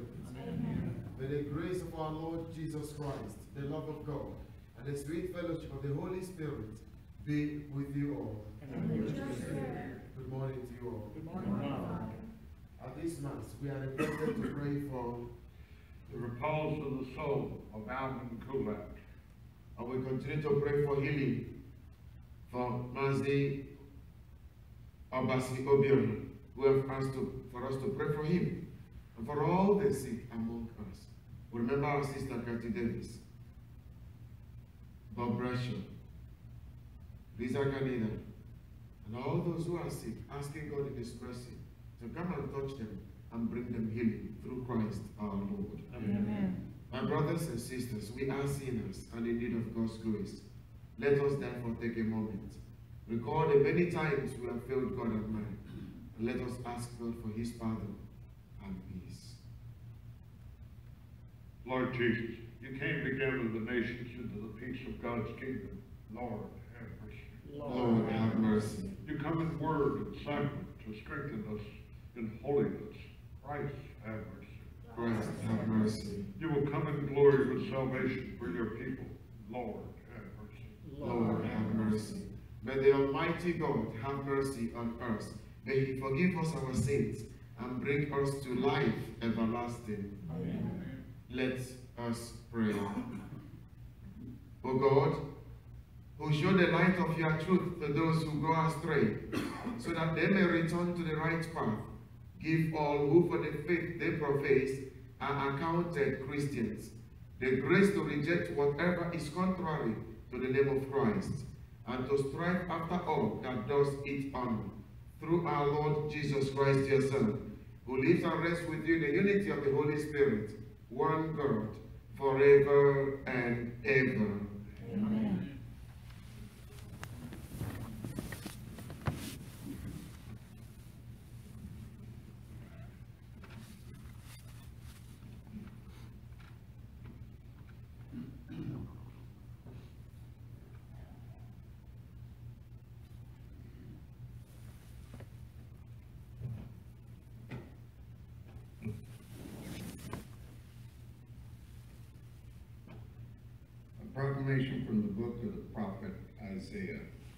Amen. May the grace of our Lord Jesus Christ, the love of God, and the sweet fellowship of the Holy Spirit be with you all. Good morning to you all. Good morning. At this Mass, we are requested to pray for The repose of the soul of Alvin Kulak. and we continue to pray for healing for Mazi Obasi Obion, who have asked for us to pray for him and for all the sick among us. We remember our sister Kathy Davis, Bob Bradshaw, Lisa Canida, and all those who are sick, asking God in His mercy to come and touch them and bring them healing through Christ our Lord. Amen. My brothers and sisters, we are sinners and in need of God's grace. Let us therefore take a moment. Recall the many times we have failed God and man, and let us ask God for His pardon and peace. Lord Jesus, you came to gather the nations into the peace of God's kingdom. Lord, have mercy. Lord, have mercy. You come in word and sacrament to strengthen us in holiness. Christ, have mercy. Christ, have mercy. You will come in glory with salvation for your people. Lord, have mercy. Lord, have mercy. May the Almighty God have mercy on us. May He forgive us our sins and bring us to life everlasting. Amen. Let us pray. O God, who show the light of your truth to those who go astray, so that they may return to the right path, give all who for the faith they profess are accounted Christians the grace to reject whatever is contrary to the name of Christ, and to strive after all that does it honor, through our Lord Jesus Christ, your Son, who lives and rests with you in the unity of the Holy Spirit, one God, forever and ever. Amen. Proclamation from the book of the prophet Isaiah.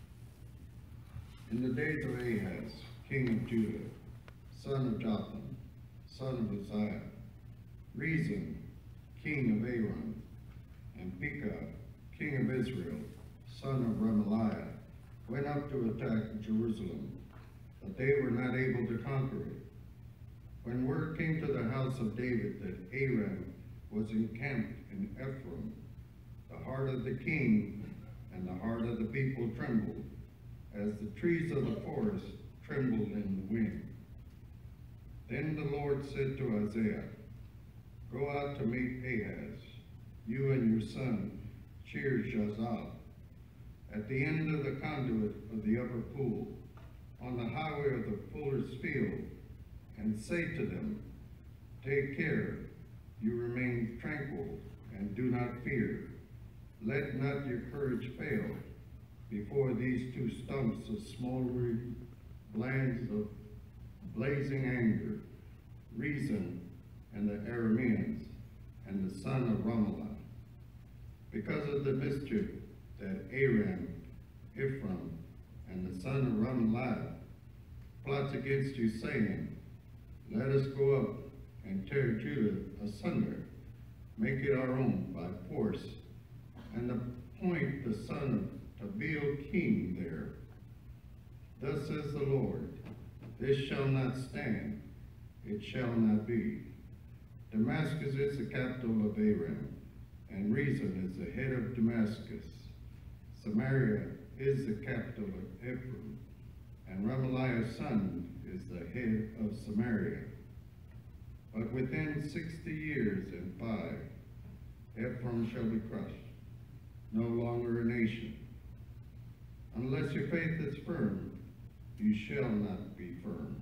In the days of Ahaz, king of Judah, son of Jotham, son of Uzziah, Rezin, king of Aram, and Pekah, king of Israel, son of Remaliah, went up to attack Jerusalem, but they were not able to conquer it. When word came to the house of David that Aram was encamped in Ephraim, the heart of the king and the heart of the people trembled, as the trees of the forest trembled in the wind. Then the Lord said to Isaiah, "Go out to meet Ahaz, you and your son Shear-Jashub, at the end of the conduit of the upper pool, on the highway of the fuller's field, and say to them, take care, you remain tranquil, and do not fear. Let not your courage fail before these two stumps of smoldering brands of blazing anger, Rezin and the Arameans, and the son of Remaliah. Because of the mischief that Aram, Ephraim, and the son of Remaliah plots against you, saying, let us go up and tear Judah asunder, make it our own by force, and appoint the son of Tabeel king there. Thus says the Lord, this shall not stand, it shall not be. Damascus is the capital of Aram, and Rezin is the head of Damascus. Samaria is the capital of Ephraim, and Remaliah's son is the head of Samaria. But within 60 years and 5, Ephraim shall be crushed, no longer a nation. Unless your faith is firm, you shall not be firm.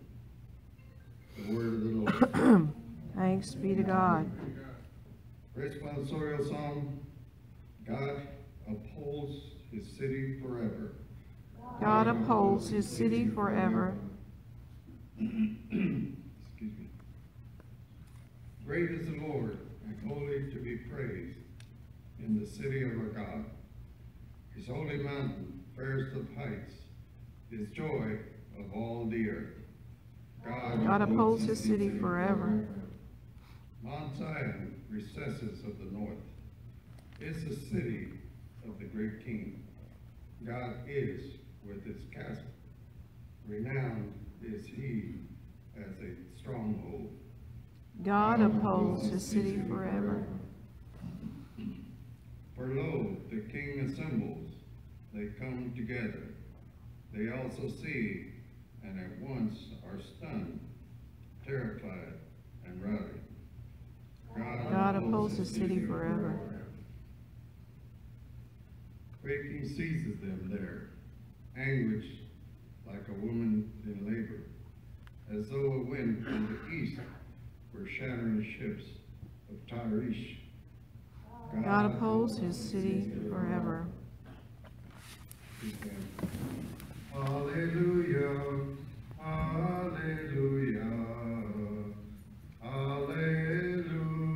The word of the Lord. Thanks be to God. Responsorial Psalm. God upholds his city forever. God upholds his city forever. Excuse me. Great is the Lord, and holy to be praised in the city of our God. His holy mountain, fairest of heights, his joy of all the earth. God upholds his city forever. Mount Zion, recesses of the north, is the city of the great King. God is with his castle. Renowned is he as a stronghold. God upholds his city forever. For lo, the King assembles, they come together. They also see, and at once are stunned, terrified, and routed. God upholds his city forever. Quaking seizes them there, anguish like a woman in labor, as though a wind from the east were shattering ships of Tyrish. God upholds his city forever. Hallelujah, hallelujah, hallelujah,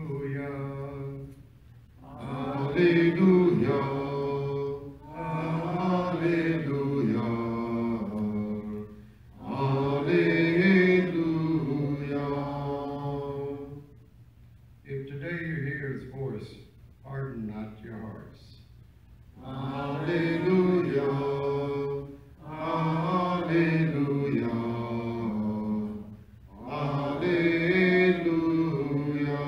Hallelujah. Hallelujah. Hallelujah. If today you hear his voice, harden not your hearts. Hallelujah. Hallelujah. Hallelujah.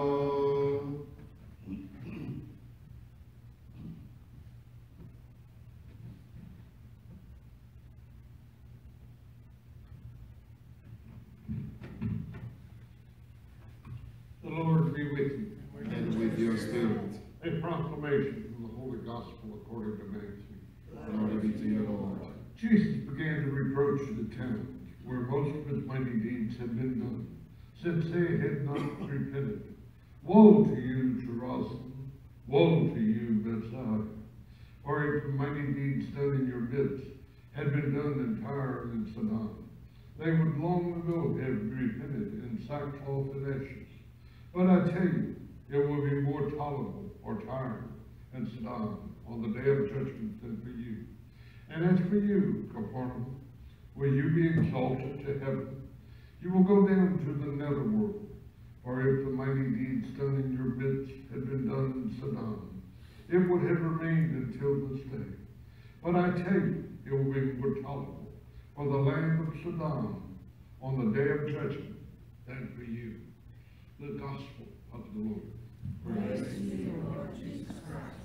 The Lord be with you. And with your spirit. A proclamation from the Holy Gospel according to Matthew. Glory be to you, Lord. Jesus began to reproach the town where most of his mighty deeds had been done, since they had not repented. Woe to you, Jerusalem! Woe to you, Bethsaida! For if the mighty deeds done in your midst had been done in Tyre and in Sidon, they would long ago have repented in sackcloth and ashes. But I tell you, it will be more tolerable for Tyre and Sidon on the day of judgment than for you. And as for you, Capernaum, will you be exalted to heaven? You will go down to the netherworld. For if the mighty deeds done in your midst had been done in Sidon, it would have remained until this day. But I tell you, it will be more tolerable for the land of Sidon on the day of judgment than for you. The Gospel of the Lord. Praise to you, Lord Jesus Christ.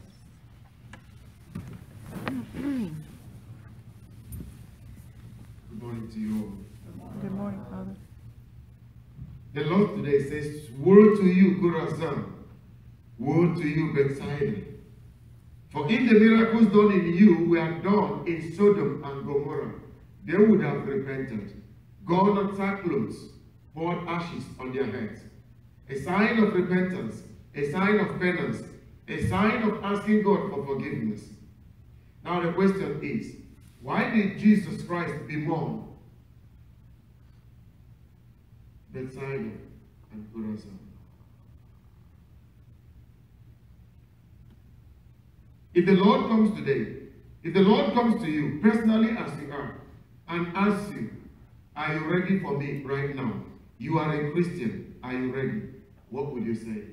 Good morning to you all. Good morning, Father. The Lord today says, woe to you, Chorazin. Woe to you, Bethsaida. For if the miracles done in you were done in Sodom and Gomorrah, they would have repented, gone on sackcloth, poured ashes on their heads. A sign of repentance, a sign of penance, a sign of asking God for forgiveness. Now the question is, why did Jesus Christ bemoan Bethsaida and Chorazin? If the Lord comes today, if the Lord comes to you personally as you are and asks you, are you ready for me right now? You are a Christian, are you ready? What would you say?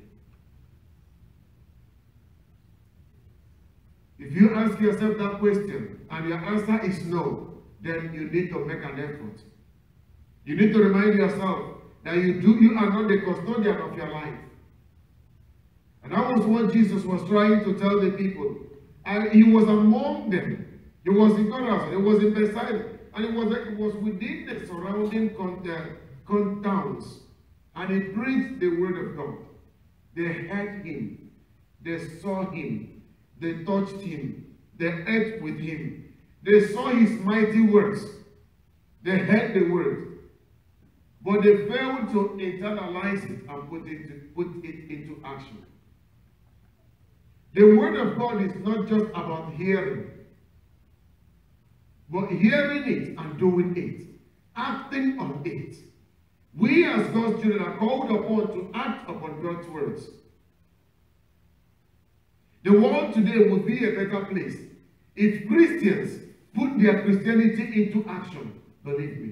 If you ask yourself that question and your answer is no, then you need to make an effort. You need to remind yourself that you are not the custodian of your life. And that was what Jesus was trying to tell the people. And he was among them. He was in Chorazin, he was in Bethsaida, and it was within the surrounding towns. And he preached the word of God. They heard him, they saw him, they touched him, they ate with him, they saw his mighty works, they heard the word, but they failed to internalize it and put it into action. The word of God is not just about hearing, but hearing it and doing it, acting on it. We as God's children are called upon to act upon God's words. The world today would be a better place if Christians put their Christianity into action. Believe me.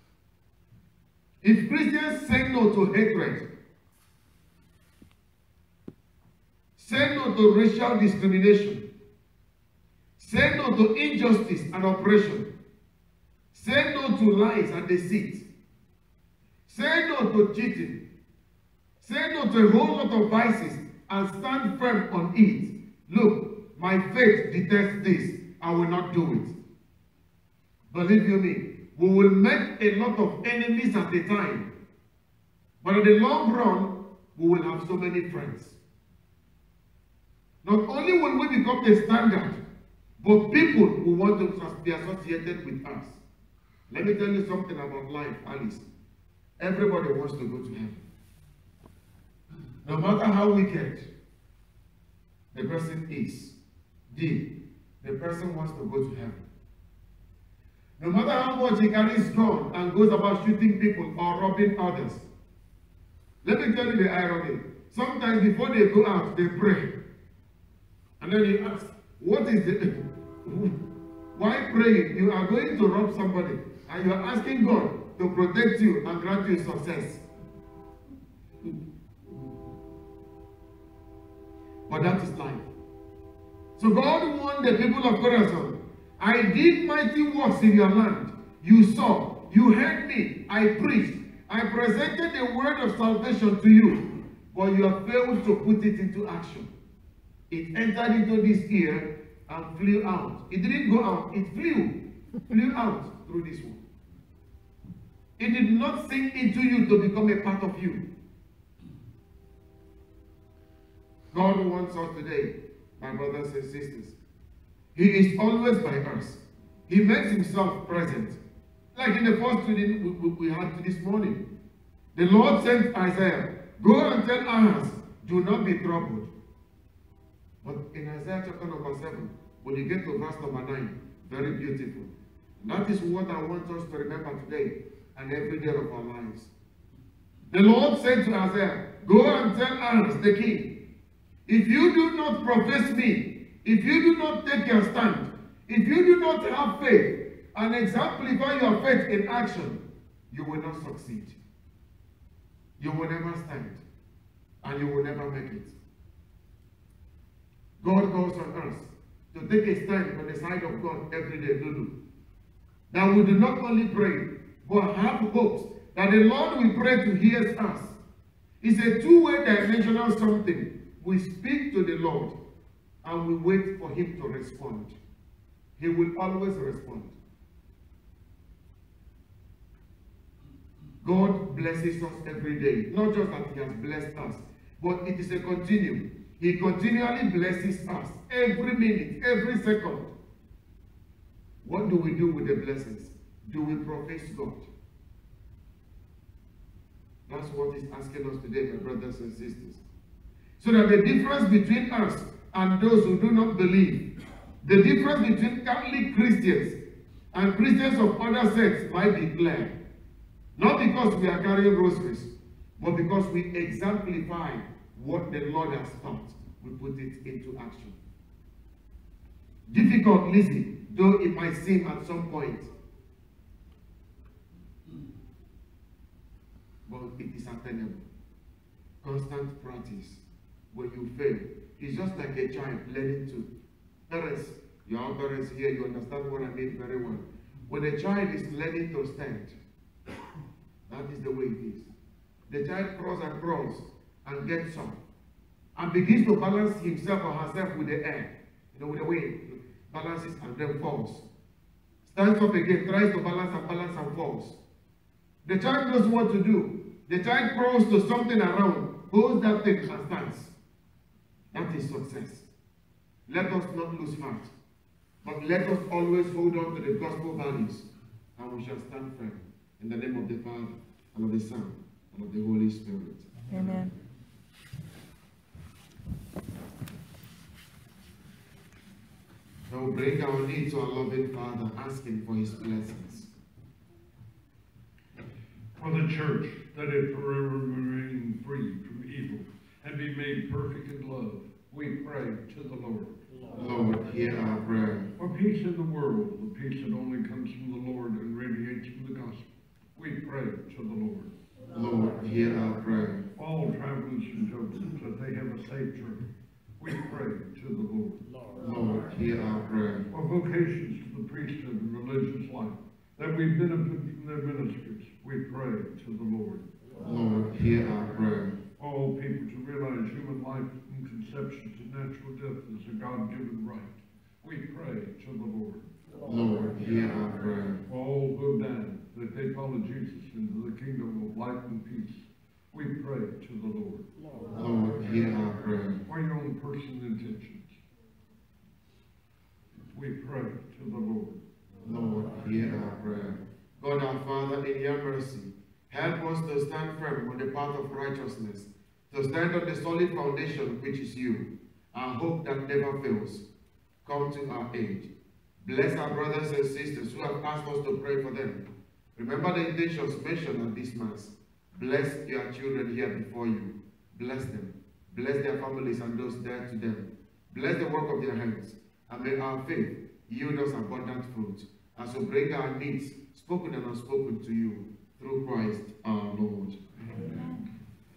If Christians say no to hatred, say no to racial discrimination, say no to injustice and oppression, say no to lies and deceit, say no to cheating, say no to a whole lot of vices, and stand firm on it. Look, my faith detests this. I will not do it. Believe you me, we will make a lot of enemies at the time. But in the long run, we will have so many friends. Not only will we become the standard, but people will want to be associated with us. Let me tell you something about life, Alice. Everybody wants to go to heaven. No matter how wicked the person is, the person wants to go to heaven. No matter how much he carries gun and goes about shooting people or robbing others. Let me tell you the irony. Sometimes before they go out, they pray. And then you ask, what is the... Why praying? You are going to rob somebody and you are asking God to protect you and grant you success. But that is life. So God warned the people of Chorazin, I did mighty works in your land. You saw, you heard me, I preached, I presented the word of salvation to you, but you have failed to put it into action. It entered into this ear and flew out. It didn't go out, it flew out through this one. It did not sink into you to become a part of you. God wants us today, my brothers and sisters. He is always by us. He makes himself present. Like in the first reading we had this morning. The Lord sent Isaiah, go and tell Ahaz, do not be troubled. But in Isaiah chapter number 7, when you get to verse number 9, very beautiful. And that is what I want us to remember today and every day of our lives. The Lord said to Isaiah, go and tell Ahaz the king, if you do not profess me, if you do not take your stand, if you do not have faith and exemplify your faith in action, you will not succeed. You will never stand and you will never make it. God goes on us to take a stand on the side of God every day, that we do not only pray, but have hopes that the Lord will pray to hear us. It's a two-way dimensional something. We speak to the Lord and we wait for him to respond. He will always respond. God blesses us every day. Not just that he has blessed us, but it is a continuum. He continually blesses us every minute, every second. What do we do with the blessings? Do we profess God? That's what he's asking us today, my brothers and sisters. So that the difference between us and those who do not believe, the difference between Catholic Christians and Christians of other sects might be clear. Not because we are carrying rosaries, but because we exemplify what the Lord has taught. We put it into action. Difficult, Lizzie, though it might seem at some point. But it is attainable. Constant practice. When you fail, it's just like a child learning to. Parents, your parents here, you understand what I mean very well. When a child is learning to stand, that is the way it is. The child crawls and crawls and gets up and begins to balance himself or herself with the air, with the wind, balances and then falls. Stands up again, tries to balance and falls. The child knows what to do. The child crawls to something around, holds that thing and stands. That is success. Let us not lose heart, but let us always hold on to the gospel values, and we shall stand firm. In the name of the Father, and of the Son, and of the Holy Spirit. Amen. Now we bring our need to our loving Father, asking for his blessings. For the church, that it forever remain free from evil and be made perfect in love. We pray to the Lord. Lord, hear our prayer. For peace in the world, the peace that only comes from the Lord and radiates from the gospel, we pray to the Lord. Lord, hear our prayer. All travelers and pilgrims, that they have a safe journey, we pray to the Lord. Lord, hear our prayer. For vocations to the priesthood and religious life, that we benefit from their ministries, we pray to the Lord. Lord, hear our prayer. All people to realize human life from conception to natural death is a God-given right, we pray to the Lord. Lord, hear our prayer. For all who have died, that they follow Jesus into the kingdom of life and peace, we pray to the Lord. Lord, hear our prayer. For your own personal intentions, we pray to the Lord. Lord, hear our prayer. God our Father, in your mercy, help us to stand firm on the path of righteousness, to stand on the solid foundation which is you, our hope that never fails. Come to our aid. Bless our brothers and sisters who have asked us to pray for them. Remember the intentions mentioned at this Mass. Bless your children here before you. Bless them. Bless their families and those dear to them. Bless the work of their hands. And may our faith yield us abundant fruit as we bring our needs, spoken and unspoken, to you through Christ our Lord. Amen.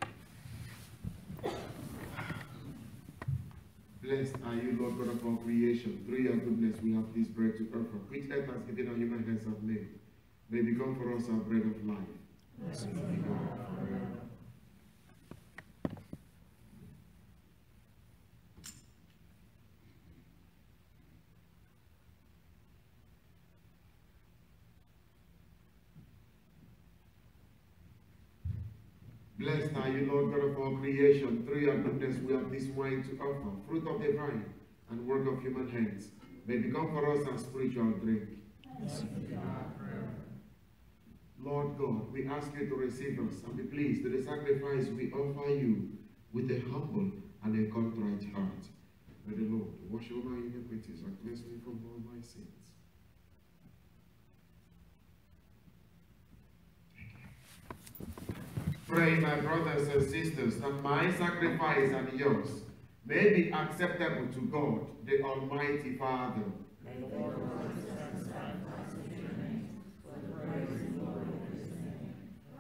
Blessed are you, Lord God of all creation. Through your goodness we have this bread to offer, which earth has given our human hands have made. May become for us our bread of life. Blessed be God forever. Blessed are you, Lord God of all creation. Through your goodness we have this wine to offer, fruit of the vine and work of human hands. May become for us our spiritual drink. Lord God, we ask you to receive us and be pleased with the sacrifice we offer you with a humble and a contrite heart. May the Lord wash over my iniquities and cleanse me from all my sins. Pray, my brothers and sisters, that my sacrifice and yours may be acceptable to God, the Almighty Father. May the Lord accept the sacrifice of your name, for the praise and glory of his name,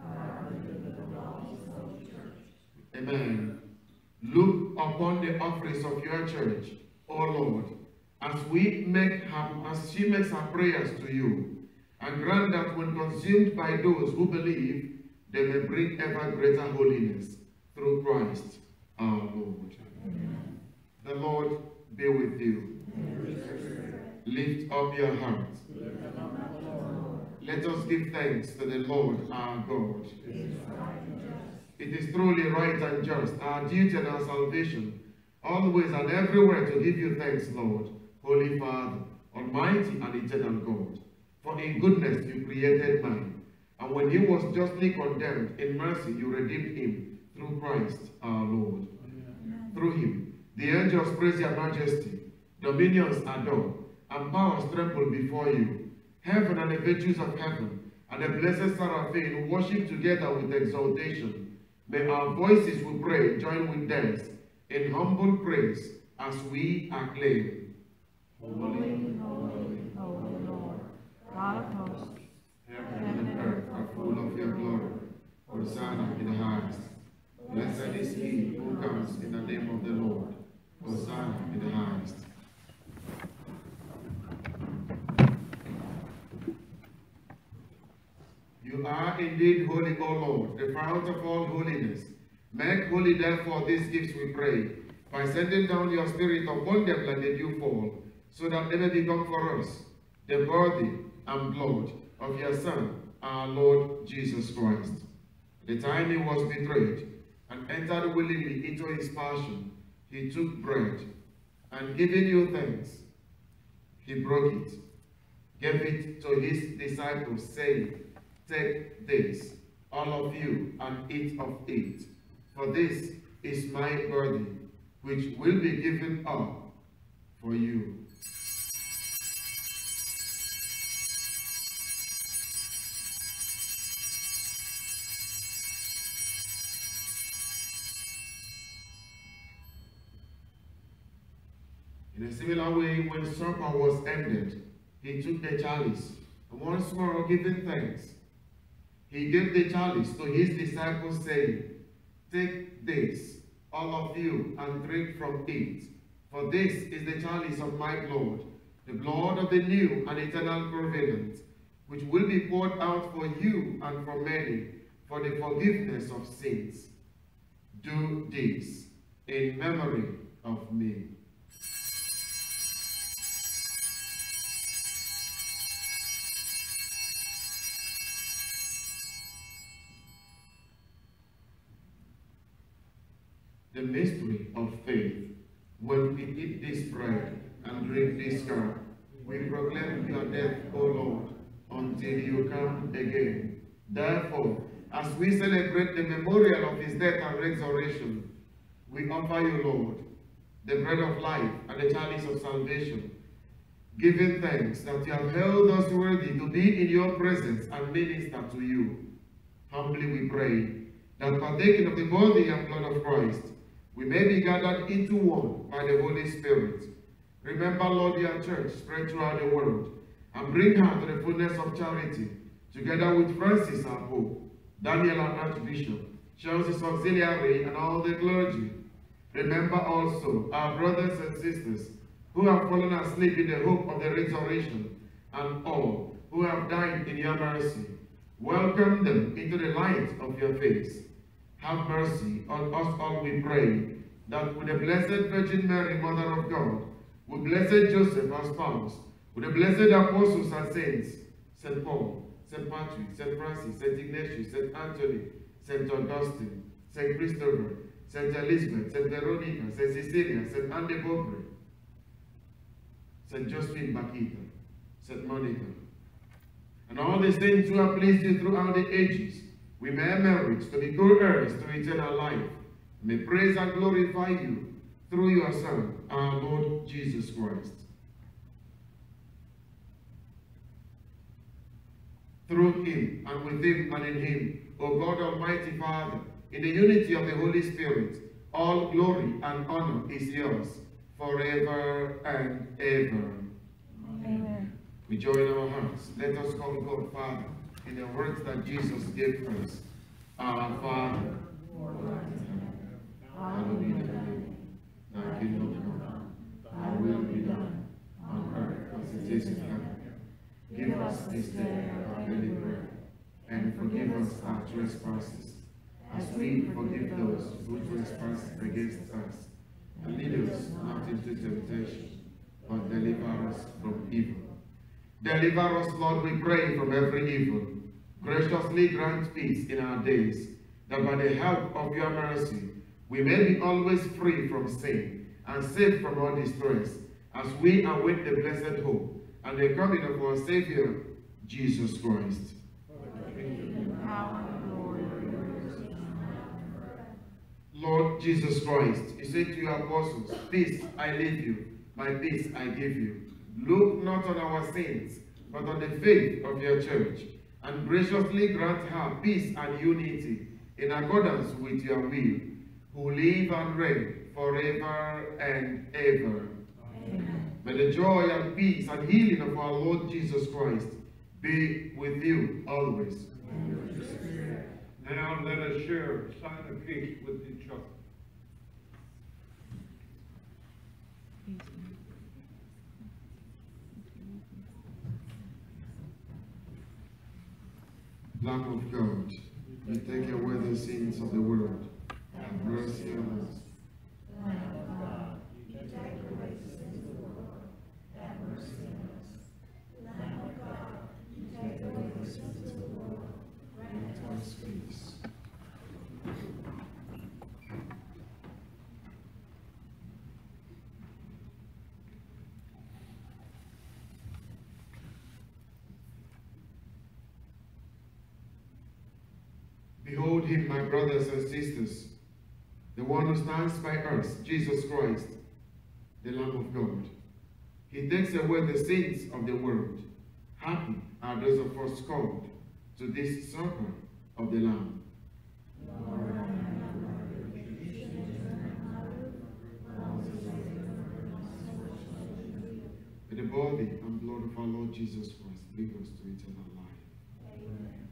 Amen. Look upon the offerings of your church, O Lord, as she makes her prayers to you, and grant that when consumed by those who believe, they may bring ever greater holiness through Christ our Lord. Amen. The Lord be with you. Lift up your hearts. Let us give thanks to the Lord our God. It is truly right and just, our duty and our salvation, always and everywhere to give you thanks, Lord, Holy Father, Almighty and eternal God. For in goodness you created man, and when he was justly condemned, in mercy you redeemed him through Christ our Lord. Amen. Through him, the angels praise your majesty, dominions adore, and powers tremble before you. Heaven and the virtues of heaven, and the blessed seraphim worship together with exaltation. May our voices, we pray, join with theirs in humble praise as we acclaim. Holy, holy, holy Lord, God of hosts. Heaven and earth are full of your glory. Hosanna in the highest. Blessed is he who comes in the name of the Lord. Hosanna in the highest. You are indeed holy, O Lord, the fount of all holiness. Make holy therefore these gifts, we pray, by sending down your Spirit upon them like the dew fall, so that they may become for us the body and blood of your Son, our Lord Jesus Christ. The time he was betrayed and entered willingly into his passion, he took bread, and giving you thanks, he broke it, gave it to his disciples, saying, "Take this, all of you, and eat of it, for this is my body, which will be given up for you." In a similar way, when supper was ended, he took the chalice, and once more giving thanks, he gave the chalice to his disciples, saying, "Take this, all of you, and drink from it. For this is the chalice of my blood, the blood of the new and eternal covenant, which will be poured out for you and for many for the forgiveness of sins. Do this in memory of me." The mystery of faith. When we eat this bread and drink this cup, we proclaim your death, O Lord, until you come again. Therefore, as we celebrate the memorial of his death and resurrection, we offer you, Lord, the bread of life and the chalice of salvation, giving thanks that you have held us worthy to be in your presence and minister to you. Humbly we pray that, partaking of the body and blood of Christ, we may be gathered into one by the Holy Spirit. Remember, Lord, your church spread throughout the world, and bring her to the fullness of charity, together with Francis our Pope, Daniel our Archbishop, Charles' Auxiliary, and all the clergy. Remember also our brothers and sisters who have fallen asleep in the hope of the resurrection, and all who have died in your mercy. Welcome them into the light of your face. Have mercy on us all, we pray, that with the Blessed Virgin Mary, Mother of God, with blessed Joseph, our spouse, with the blessed apostles and saints, St. Paul, St. Patrick, St. Francis, St. Ignatius, St. Anthony, St. Augustine, St. Christopher, St. Elizabeth, St. Veronica, St. Cecilia, St. Anne de Beaupré, St. Josephine Bakita, St. Monica, and all the saints who have pleased you throughout the ages, we may merit to be co-heirs to eternal life. May praise and glorify you through your Son, our Lord Jesus Christ. Through him, and with him, and in him, O God Almighty Father, in the unity of the Holy Spirit, all glory and honor is yours, forever and ever. Amen. We join our hearts. Let us call God Father in the words that Jesus gave us. Our Father, hallowed be thy name. Thy kingdom come, thy will be done, on earth as it is in heaven. Give us this day our daily bread, and forgive us our trespasses, as we forgive those who trespass against us. And lead us not into temptation, but deliver us from evil. Deliver us, Lord, we pray, from every evil. Graciously grant peace in our days, that by the help of your mercy, we may be always free from sin and safe from all distress, as we await the blessed hope and the coming of our Savior, Jesus Christ. Lord Jesus Christ, you said to your apostles, "Peace I leave you, my peace I give you. Look not on our sins, but on the faith of your church, and graciously grant her peace and unity in accordance with your will, who live and reign forever and ever." Amen. May the joy and peace and healing of our Lord Jesus Christ be with you always. Now let us share a sign of peace with each other. Lamb of God, you take away the sins of the world. Have mercy on us. Lamb of God, you take away the sins of the world. Have mercy on us. Lamb of God, you take away the sins of the world. Grant us peace. Behold him, my brothers and sisters, the one who stands by us, Jesus Christ, the Lamb of God. He takes away the sins of the world. Happy are those of us called to this supper of the Lamb. May the body and blood of our Lord Jesus Christ bring us to eternal life. Amen.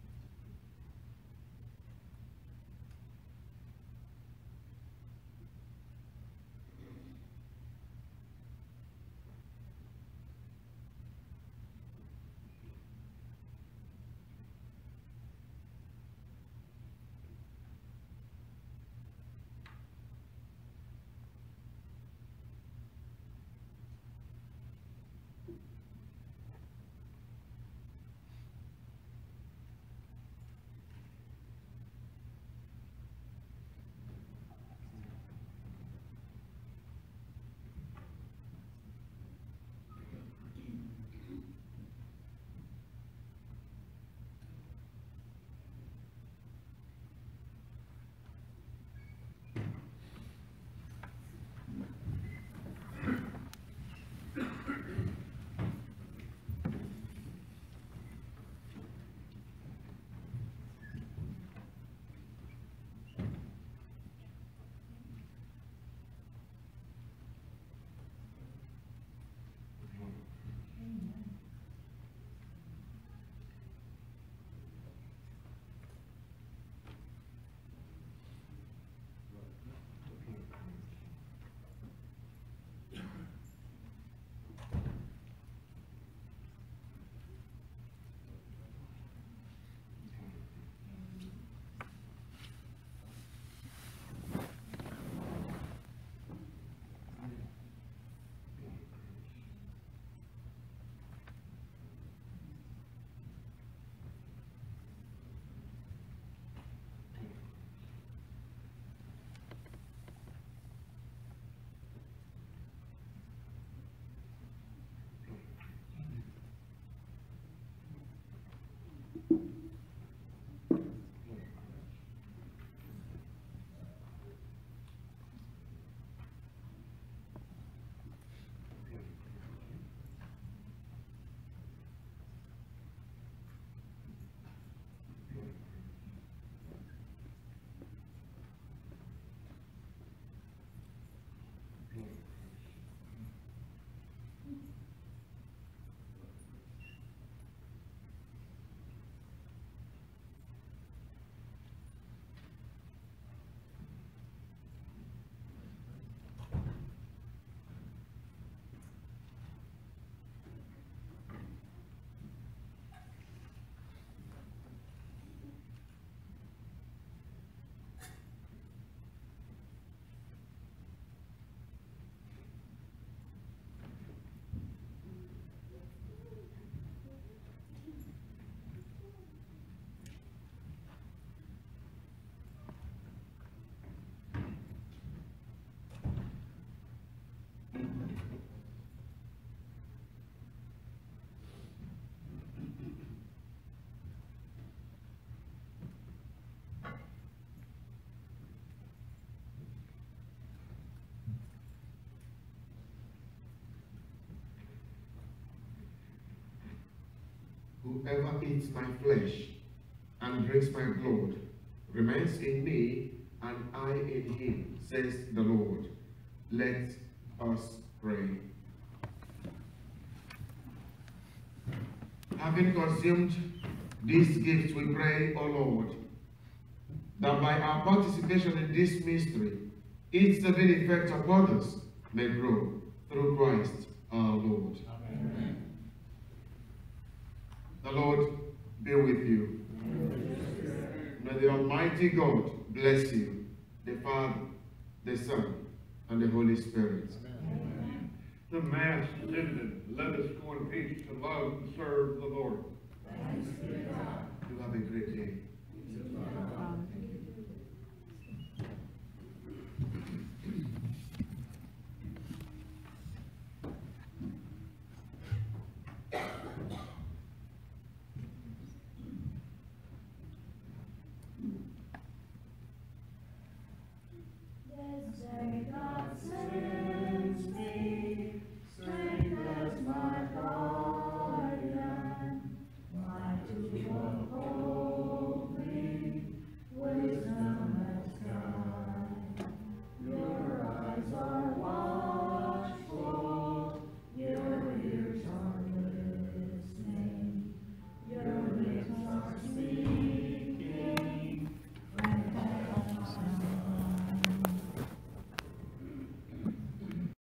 Whoever eats my flesh and drinks my blood remains in me, and I in him, says the Lord. Let us pray. Having consumed these gifts, we pray, O Lord, that by our participation in this mystery, its saving effect upon us may grow through Christ our Lord. Amen. The Lord be with you. May the Almighty God bless you, the Father, the Son, and the Holy Spirit. Amen. The Mass is ended. Let us go in peace to love and serve the Lord. Thanks be to God. You have a great day.